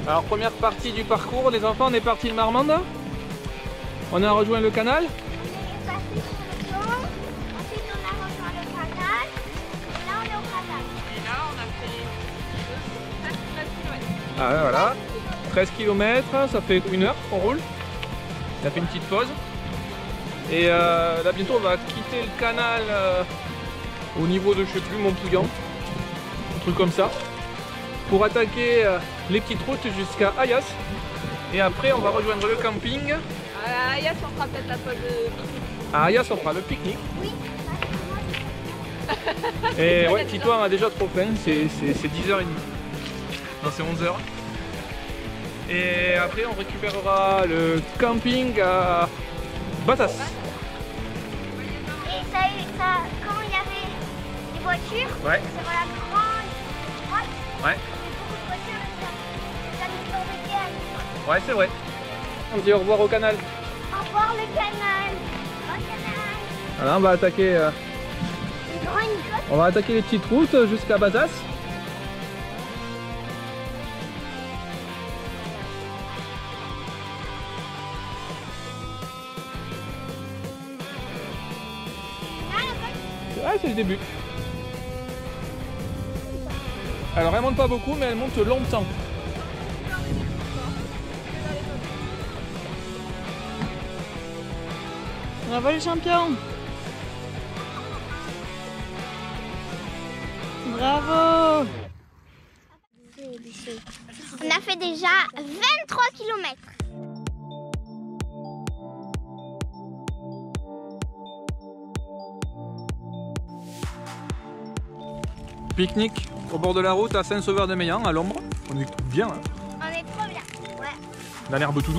Alors première partie du parcours, les enfants, on est parti de Marmande. On a rejoint le canal. On est passé sur le pont, ensuite on a rejoint le canal, et là on est au canal. Et là, on a fait 13 km. Ah ouais, voilà, 13 km, ça fait 1 heure qu'on roule. On a fait une petite pause. Et là bientôt on va quitter le canal au niveau de, je sais plus, Montpouillan, un truc comme ça, pour attaquer les petites routes jusqu'à Ayas. Et après on va rejoindre le camping. À Ayas, on fera peut-être la pause de... À Ayas on fera le pique-nique. Oui. Et ouais, Tito a déjà trop faim, c'est 10h30. Non, c'est 11h. Et après on récupérera le camping à Bazas. Et quand il y avait des voitures, Ouais. c'est dans la grande droite, Ouais. beaucoup de voitures, et ça nous embêtait à vivre. Ouais, c'est vrai. On dit au revoir au canal. Au revoir le canal. Au canal. Alors on va attaquer, Les grands, une côte. on va attaquer les petites routes jusqu'à Bazas. Ouais, c'est le début. Alors elle monte pas beaucoup, mais elle monte longtemps. Bravo les champions! Bravo! On a fait déjà 23 km. Pique-nique au bord de la route à Saint-Sauveur-de-Meillan, à l'ombre. On est bien, hein, On est trop bien. Ouais. dans l'herbe tout doux.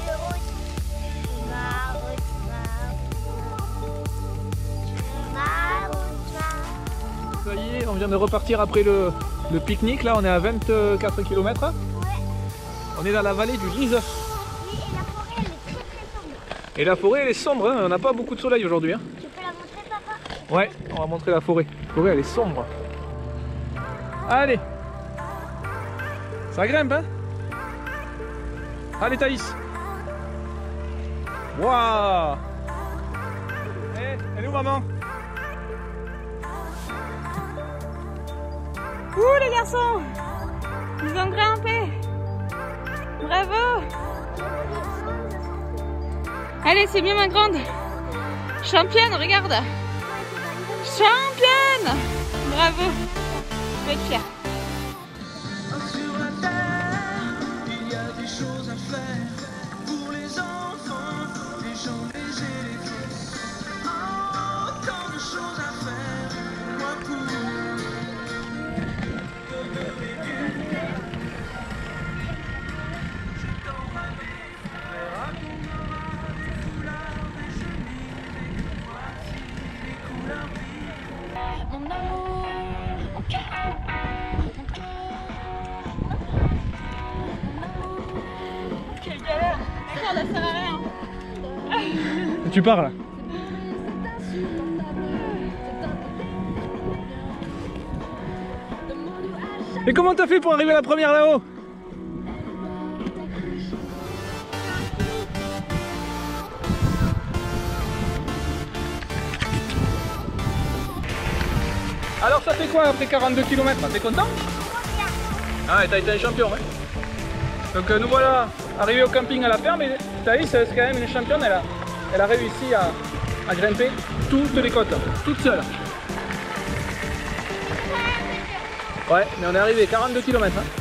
Ça y est, on vient de repartir après le pique-nique. Là, on est à 24 km. Ouais. On est dans la vallée du Lise. Oui, et la forêt, elle est très très sombre. Et la forêt, elle est sombre, hein. On n'a pas beaucoup de soleil aujourd'hui, hein. Tu peux la montrer, papa? Ouais, on va montrer la forêt. La forêt, elle est sombre. Allez. Ça grimpe, hein. Allez, Thaïs. Waouh. Elle est où, maman? Ouh les garçons! Ils ont grimpé! Bravo! Allez, c'est bien ma grande! Championne, regarde! Championne! Bravo! Je vais être fière. Sur la terre, il y a des choses à faire pour les enfants, les gens, les éléphants. Oh, tant de choses à faire, moi pour Mon amour, mon cœur. Quelle galère! La corde elle sert à rien! Tu pars là. Et comment t'as fait pour arriver à la première là-haut? Alors ça fait quoi après 42 km? T'es content? Ah ouais, t'as été un champion, ouais. Donc nous voilà arrivés au camping à la ferme et Thaïs c'est quand même une championne, elle a réussi à grimper toutes les côtes, toute seule. Ouais, mais on est arrivé 42 km. Hein.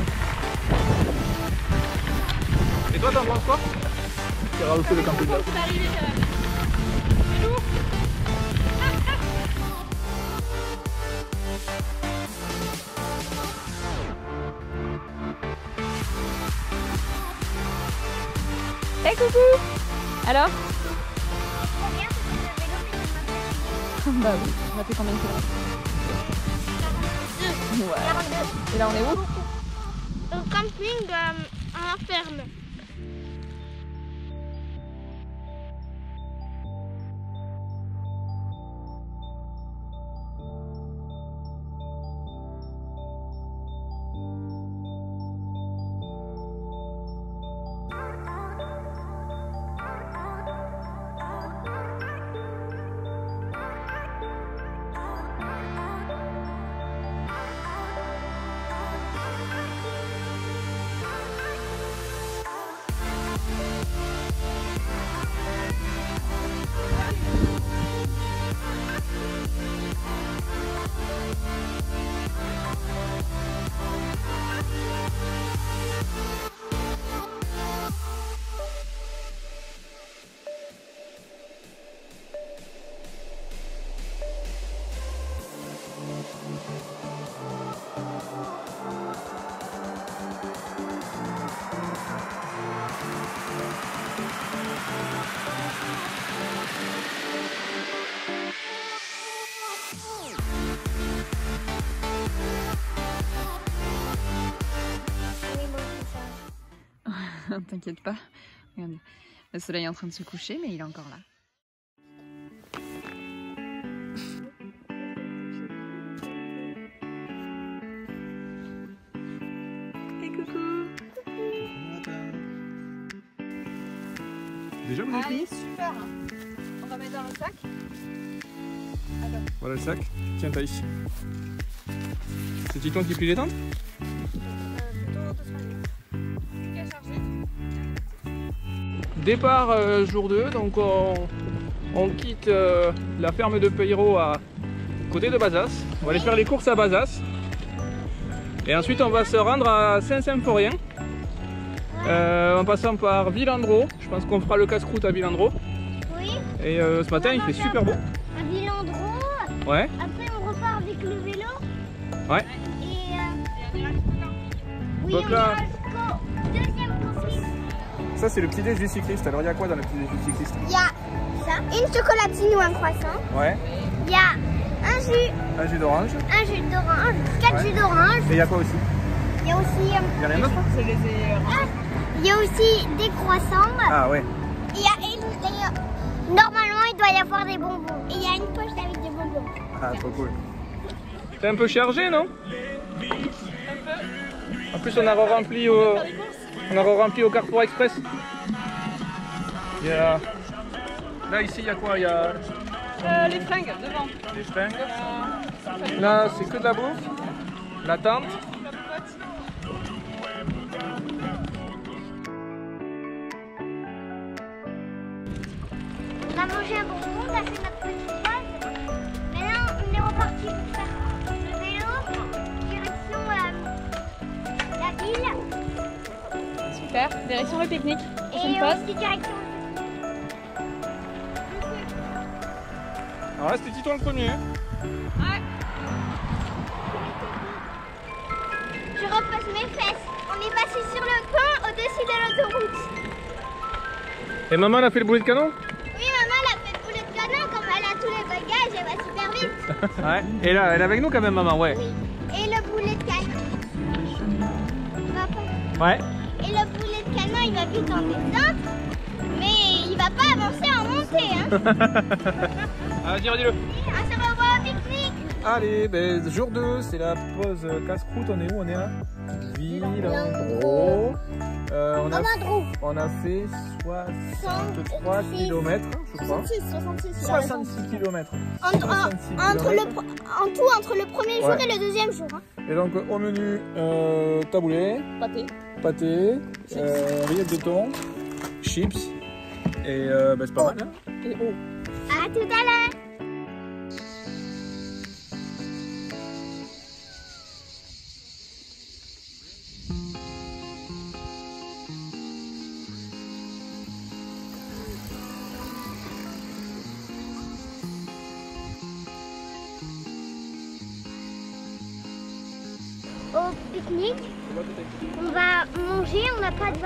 Et toi t'en penses quoi? Tu as rajouté le camping là. C'est arrivé quand même! C'est lourd! Hey coucou! Alors? Combien c'était le vélo mais Bah oui, on a fait combien de kilomètres? 42. Ouais. 42. Et là on est où? Au camping à la ferme. T'inquiète pas. Regarde, le soleil est en train de se coucher, mais il est encore là. Hey, coucou. Déjà vous avez fini? Super. On va mettre dans le sac. Voilà le sac. Tiens, t'as ici. C'est Titon qui plie les tentes? Départ jour 2, donc on quitte la ferme de Peiro à côté de Bazas. On va aller faire les courses à Bazas. Et ensuite on va se rendre à Saint-Symphorien. En passant par Villandreau. Je pense qu'on fera le casse-croûte à Villandreau. Oui. Et ce matin il fait super beau. À Villandreau. Ouais. Après, on repart avec le vélo. Ouais. Et oui, Donc on là- ira jusqu'au deuxième conflit. Ça c'est le petit déj du cycliste. Alors il y a quoi dans le petit déj du cycliste? Il y a ça, une chocolatine ou un croissant. Ouais. Il y a un jus d'orange. d'orange, 4 Ouais. jus d'orange. Et il y a quoi aussi? Il y a aussi, Il y a rien d'autre? il y a aussi des croissants. Ah ouais. Il y a normalement, il doit y avoir des bonbons. Et il y a une poche avec des bonbons. Ah trop cool. T'es un peu chargé, non? En plus on a rempli au Carrefour Express. Il y a... Là ici il y a quoi? Il y a Les fringues devant. des fringues. Là c'est que de la bouffe. La tente. On a mangé un bonbon, on a fait notre petite pause. Maintenant, on est reparti pour faire le vélo, direction la ville. Super. Direction le pique-nique. Prochaine Et pause. aussi direction. Alors là c'était Titon le premier. Je repasse mes fesses. On est passé sur le pont au-dessus de l'autoroute. Et maman elle a fait le boulet de canon? Oui, maman, elle a fait le boulet de canon. Comme elle a tous les bagages, elle va super vite. Ouais. Et là elle est avec nous quand même maman, ouais. Oui. Et le boulet de canon. Papa. Ouais. Et le boulet de canon, il va vite en descente. Mais il va pas avancer en montée. Hein. Ah dis-le. On se revoit au pique-nique. Allez, ben, jour 2, c'est la pause casse-croûte. On est où? On est à Villandreau. On a fait 63 km, je crois. 66 km. En tout, entre le premier jour Ouais. et le deuxième jour. Hein. Et donc au menu, taboulé, pâté, rillettes de thon, chips. Et ben, c'est pas mal. Hein. À tout à l'heure. Au pique-nique, on va manger, on n'a pas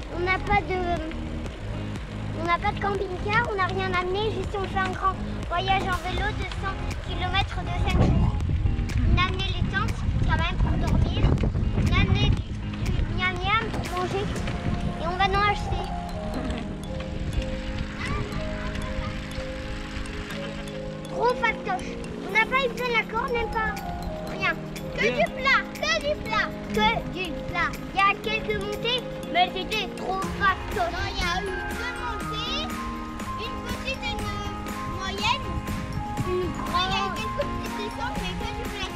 de camping-car, on n'a rien amené, juste on fait un grand voyage en vélo de 100 km de 5 jours. On a amené les tentes, quand même pour dormir, on a amené du miam-miam pour manger et on va en acheter. Trop factoche, on n'a pas eu besoin de la corde, même pas rien. Que du plat, que du plat, que du plat. Il y a quelques montées, mais c'était trop factoche. Non, il y a eu 2 montées, une petite et une moyenne. Une grande. Il y a eu quelques petites descentes, mais que du plat.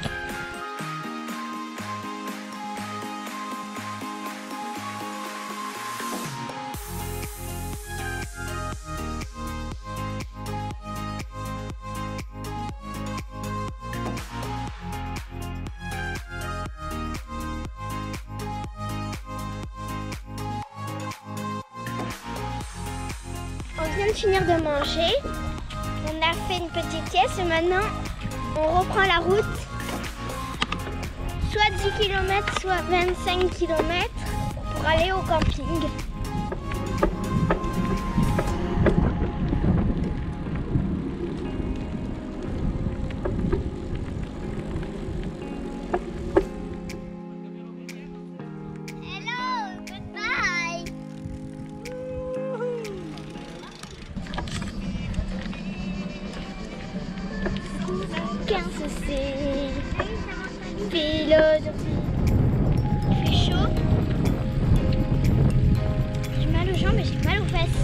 On vient de finir de manger. On a fait une petite sieste et maintenant on reprend la route. Soit 10 km, soit 25 km pour aller au camping. Hello, goodbye. 15 c'est philosophie. Il fait chaud. J'ai mal aux jambes et j'ai mal aux fesses.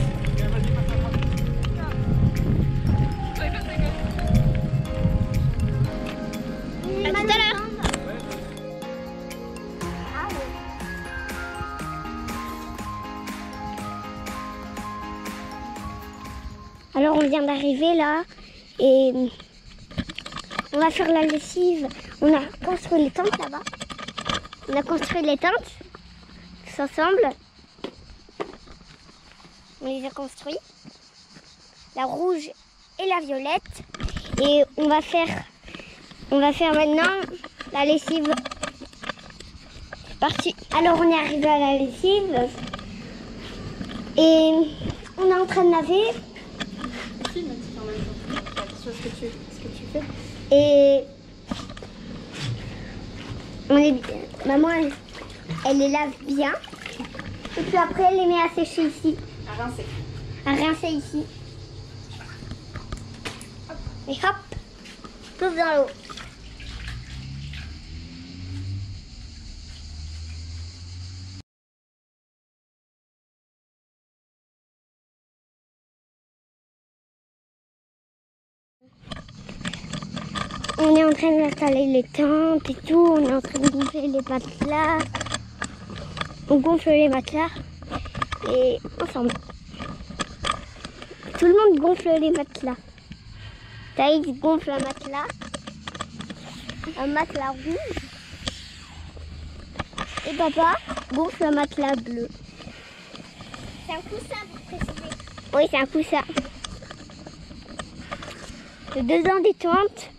À tout à l'heure. Alors on vient d'arriver là et on va faire la lessive. On a construit les tentes là-bas. On a construit les tentes tous ensemble. On les a construits. La rouge et la violette. Et on va faire maintenant la lessive. C'est parti. Alors on est arrivé à la lessive. Et on est en train de laver. Ce que tu fais. Et maman, elle les lave bien. Et puis après, elle les met à sécher ici. À rincer ici. Et hop, pouf dans l'eau. On est en train d'installer les tentes et tout, on est en train de gonfler les matelas. On gonfle les matelas et ensemble. Tout le monde gonfle les matelas. Thaïs gonfle un matelas rouge. Et papa gonfle un matelas bleu. C'est un coussin pour préciser. Oui, c'est un coussin. Le dedans des tentes.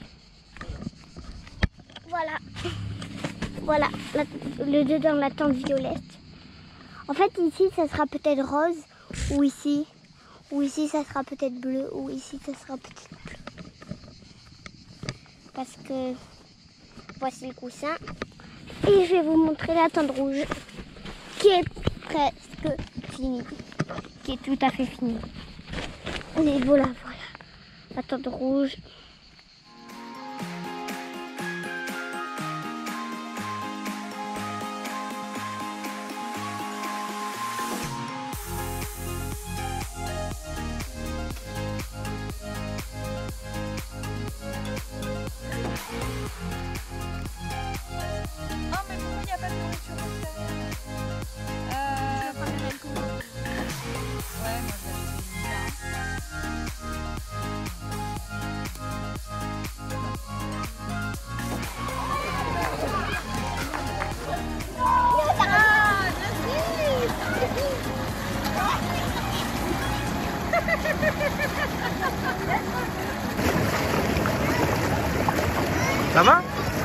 Voilà, le dedans de la tente violette. En fait, ici, ça sera peut-être rose, ou ici, ça sera peut-être bleu, ou ici, ça sera peut-être bleu. Parce que voici le coussin. Et je vais vous montrer la tente rouge, qui est presque finie, qui est tout à fait finie. Et voilà, la tente rouge. Ça va?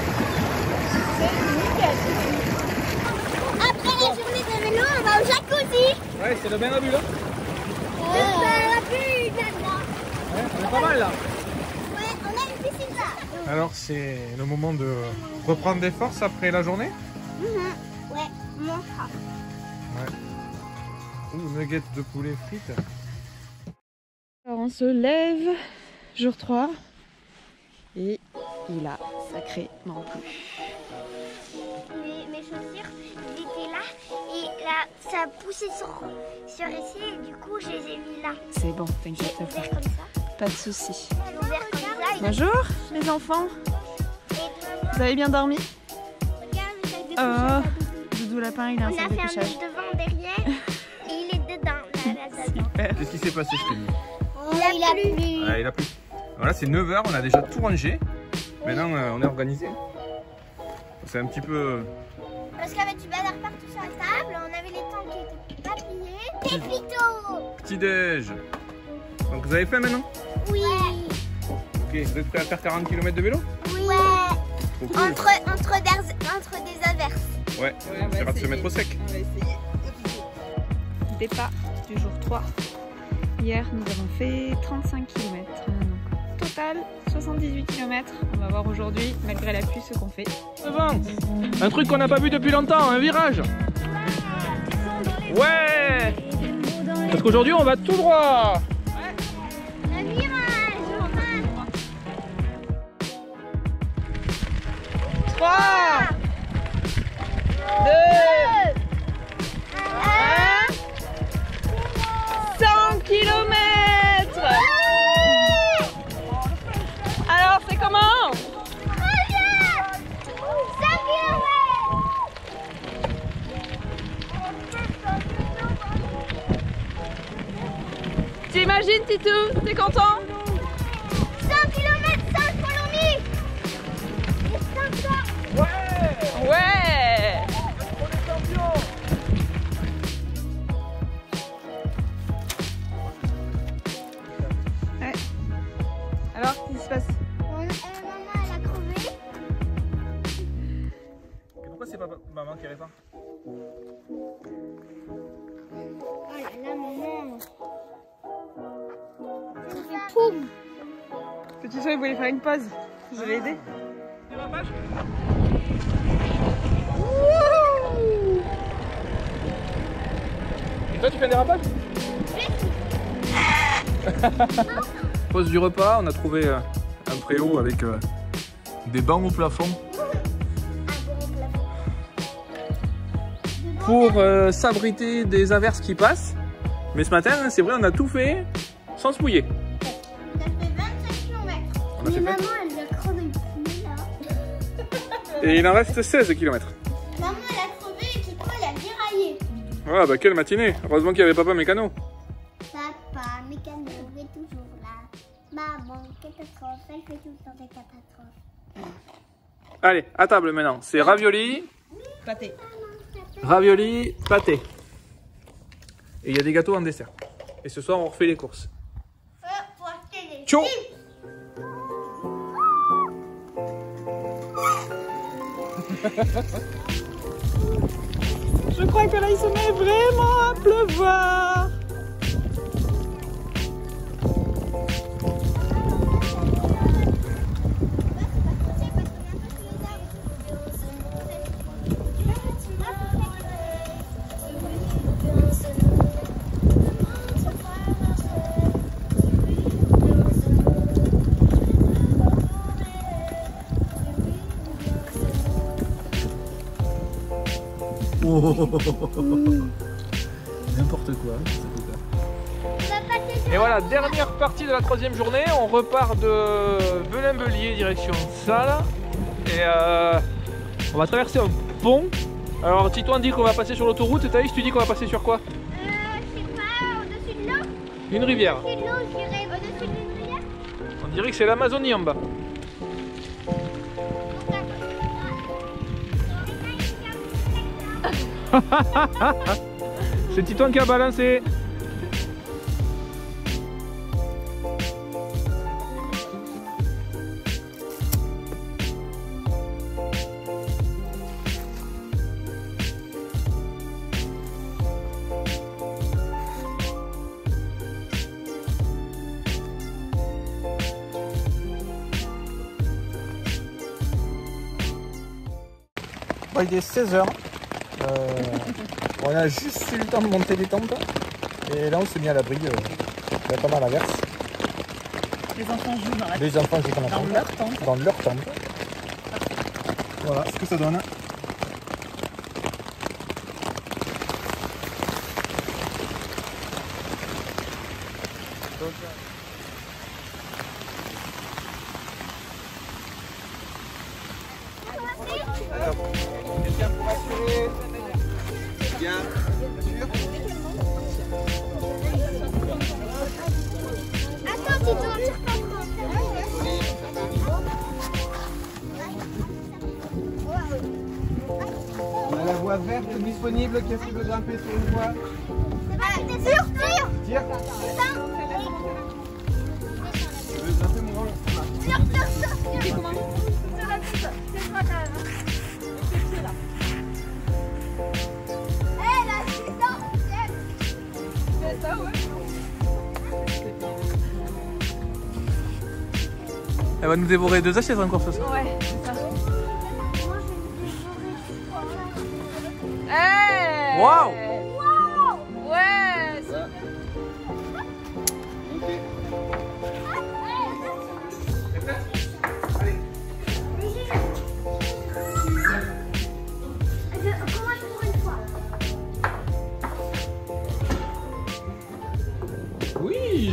Après la journée de vélo, on va au jacuzzi. Ouais, c'est le bain à bulles. Hein? Le bain à bulles maintenant. Ouais, on est pas mal là. Ouais, on a une piscine là. Alors c'est le moment de reprendre des forces après la journée? Ouais, mon frère. Ouais. Ouh, nuggets de poulet frites. Alors on se lève, jour 3, et il a sacrément plu. Mes chaussures, ils étaient là et là, ça a poussé sur ici et du coup, je les ai mis là. C'est bon, t'inquiète J'ai pas, ouvert comme ça. pas de soucis. J'ai ouvert comme ça. Et Bonjour les enfants, vous avez bien dormi? regarde le sac de Oh, couchage. Doudou Lapin, il a un On a sac de fait un couchage. mètre devant, derrière et il est dedans. Là, Super. Qu'est-ce qui s'est passé, je t'ai dit? Il a plu. Il a plu. Voilà, c'est 9 h, on a déjà tout rangé. Maintenant, on est organisé. C'est un petit peu... Parce qu'il y avait du bazar partout sur la table, on avait les tentes qui étaient pas pliées. Des fritos. Petit-déj. Donc vous avez faim maintenant? Oui. Ok, vous êtes prêts à faire 40 km de vélo? Oui. Trop cool. Entre des averses. Ouais, on essaiera de se mettre au sec. On va essayer. Départ du jour 3. Hier, nous avons fait 35 km. Donc, total, 78 km. On va voir aujourd'hui, malgré la pluie, ce qu'on fait. Devant, un truc qu'on n'a pas vu depuis longtemps, un virage. Ouais. Parce qu'aujourd'hui, on va tout droit. Un virage. Titou, t'es content? 100 km, 5 colonies. Et 500. Ouais! Ouais! On est champions! Ouais. Alors, qu'est-ce qui se passe? Maman, elle a crevé. Et pourquoi c'est pas maman qui répare? Oh là là, maman. Ça fait poum. Petit soin, il voulait faire une pause. Je l'ai aidé. Dérapage? Et toi tu fais un dérapage? Pause du repas, on a trouvé un préau avec des bancs au plafond pour s'abriter des averses qui passent. Mais ce matin, c'est vrai, on a tout fait sans se mouiller. Ça fait 25 km. On a fait Mais fait. maman, elle a crevé plus là. Et il en reste 16 km. Maman, elle a crevé et Titou, elle a déraillé. Ah bah quelle matinée. Heureusement qu'il n'y avait papa mécano. Papa, mécano est toujours là. Maman, catastrophe, elle fait tout le temps des catastrophes. Allez, à table maintenant. C'est ravioli, Pâté. ravioli, pâté. Et il y a des gâteaux en dessert. Et ce soir, on refait les courses. Pour acheter des Ciao. chips. Je crois que là, il se met vraiment à pleuvoir. N'importe quoi. On va passer sur Et voilà, dernière partie de la 3e journée. On repart de Belin-Bellier direction Salles. Et on va traverser un pont. Alors Titouan dit qu'on va passer sur l'autoroute. Et Thaïs, tu dis qu'on va passer sur quoi? je sais pas, au-dessus de l'eau. Une rivière. Au-dessus de l'eau, je dirais au-dessus d'une rivière. On dirait que c'est l'Amazonie en bas. C'est Titouan qui a balancé. Bon, il est 16h. On a juste eu le temps de monter les tentes. Et là, on s'est mis à l'abri. Il y a pas mal à verse. Les enfants jouent dans la Les enfants jouent dans la tente. leur tente. Dans leur tente. Voilà ce que ça donne. Quelqu'un pour assurer? Bien. Attends, Titou, on tire pas On a la voie verte disponible qui a su de grimper sur une voie. Tire, tire. Tire. Tu veux grimper mon grand? Tire, comment? Sur la piste. C'est pas grave. Eh, là, c'est ça. C'est ça, ouais. Elle va nous dévorer 2 assiettes encore ce soir. Ouais, c'est ça. Hey! Waouh! Ouais! Ok. Comment je pour une fois? Oui!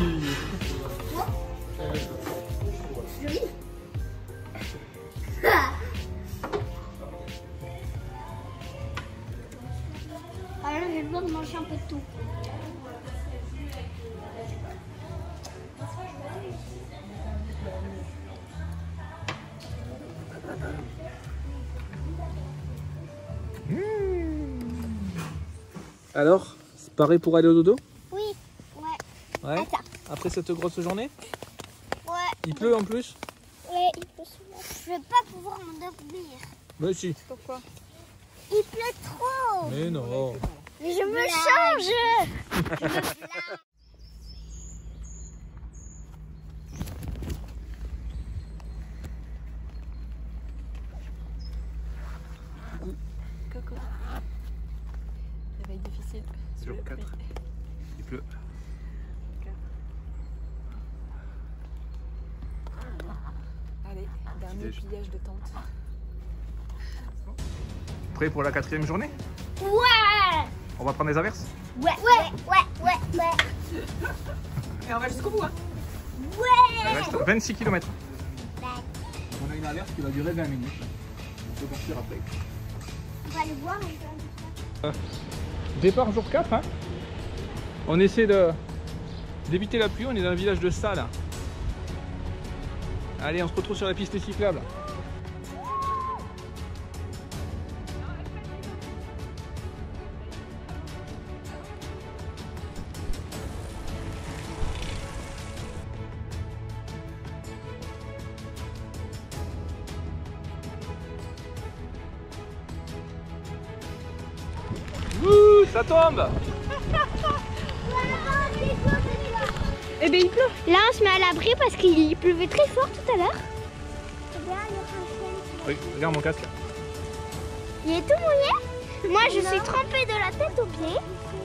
Alors, j'ai besoin de manger un peu de tout. Alors, c'est pareil pour aller au dodo? Oui, ouais. Ouais. Attends. Après cette grosse journée? Ouais. Il pleut en plus? Ouais, il pleut souvent. Je vais pas pouvoir m'endormir. Bah si. Pourquoi? Il pleut trop. Mais non. Mais je me change. Coco. Réveil difficile. Jour 4. Il pleut. Allez, dernier pliage de tente. Prêt pour la 4e journée? Ouais. On va prendre des averses? Ouais. Et on va jusqu'au bout, hein. Il reste 26 km. On a une alerte qui va durer 20 minutes. On peut partir après. On va aller voir. Départ jour 4. Hein. On essaie d'éviter la pluie. On est dans le village de Sa là. Allez, on se retrouve sur la piste cyclable. Ouh, ça tombe! Eh ben il pleut. Là, on se met à l'abri parce qu'il pleuvait très fort tout à l'heure. Oui, regarde mon casque. Il est tout mouillé. Moi, je suis trempée de la tête aux pieds.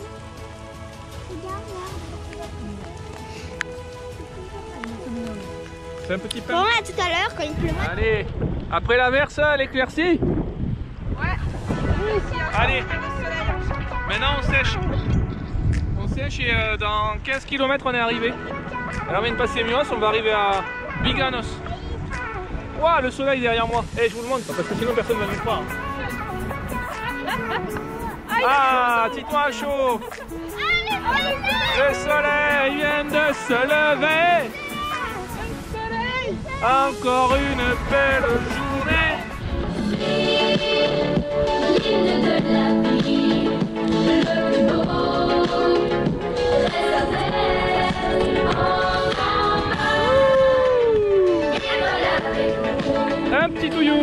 C'est un petit Bon, pain. à tout à l'heure quand il pleut. Allez, après l'averse, l'éclaircie. Ouais. Allez, maintenant on sèche. On sèche et dans 15 km on est arrivé. Alors on vient de passer Mios, on va arriver à Biganos. Waouh, le soleil derrière moi. Eh, je vous le montre parce que sinon personne ne va nous croire. Ah, dis-toi chaud. Le soleil vient de se lever. Encore une belle journée. Un petit touillou.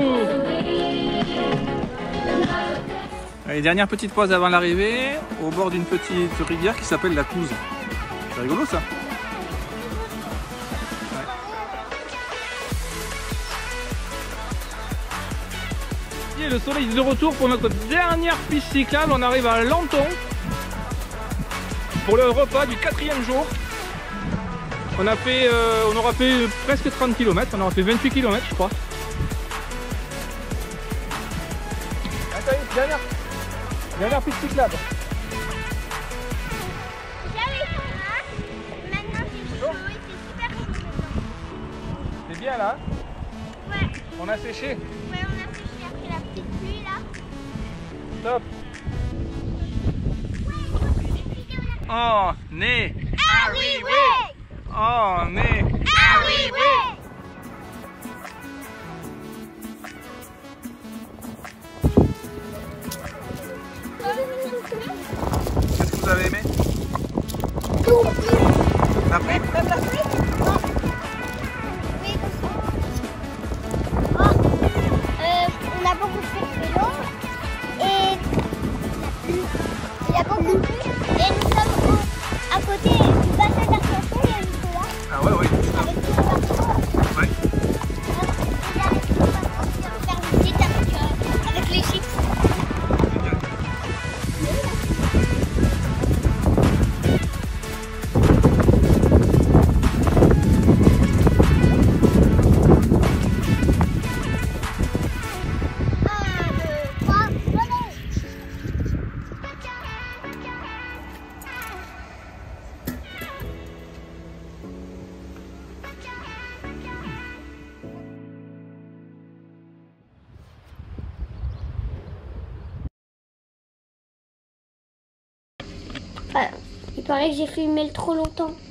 Allez, dernière petite pause avant l'arrivée, au bord d'une petite rivière qui s'appelle la Touze. C'est rigolo ça. Et le soleil est de retour pour notre dernière piste cyclable. On arrive à Lanton pour le repas du 4e jour. On aura fait presque 30 km, on aura fait 28 km je crois. Attends, dernière piste cyclable. Maintenant, c'est chaud, il fait super chaud maintenant. C'est bien là? Ouais, On a séché. ouais, on a séché après la petite pluie là. Top. On est arrivé. On est arrivé. Qu'est-ce que vous avez aimé? La pluie? Oui, on a beaucoup fait de vélo et il y a beaucoup de pluie et nous sommes à côté du bassin d'Arcachon, il y a Nicolas. Ah ouais, ouais. Avec tout le bateau. Ouais. Et avec tout le bateau, on vient faire une visite avec les chips. Il paraît que j'ai filmé le trop longtemps.